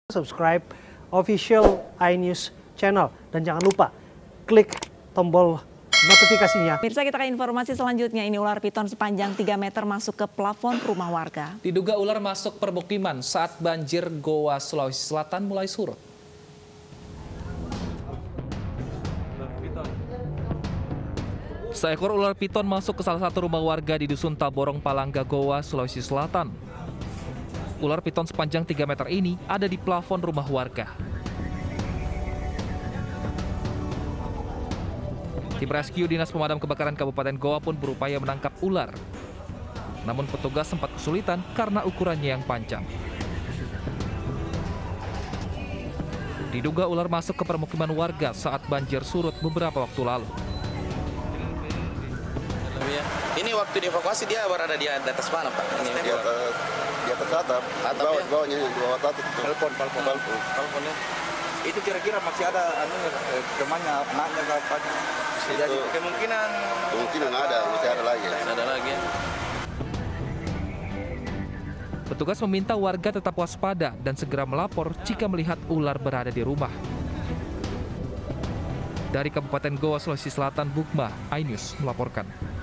subscribe official iNews channel dan jangan lupa klik tombol notifikasinya. Mirsa, kita ke informasi selanjutnya. Ini ular piton sepanjang 3 meter masuk ke plafon rumah warga. Diduga ular masuk permukiman saat banjir Goa, Sulawesi Selatan mulai surut. Seekor ular piton masuk ke salah satu rumah warga di Dusun Taborong, Palangga, Goa, Sulawesi Selatan. Ular piton sepanjang 3 meter ini ada di plafon rumah warga. Tim rescue Dinas Pemadam Kebakaran Kabupaten Goa pun berupaya menangkap ular. Namun petugas sempat kesulitan karena ukurannya yang panjang. Diduga ular masuk ke permukiman warga saat banjir surut beberapa waktu lalu. Ini waktu dievakuasi dia berada di atas mana, Pak? Ini di atas atap. Atap, ya? Bawahnya yang di bawah atap itu. Balkonnya. Itu kira-kira masih ada temannya, anaknya apa? Jadi kemungkinan ada, masih ada lagi. Ada lagi ya. Petugas meminta warga tetap waspada dan segera melapor jika melihat ular berada di rumah. Dari Kabupaten Goa, Sulawesi Selatan, Bukma, iNews melaporkan.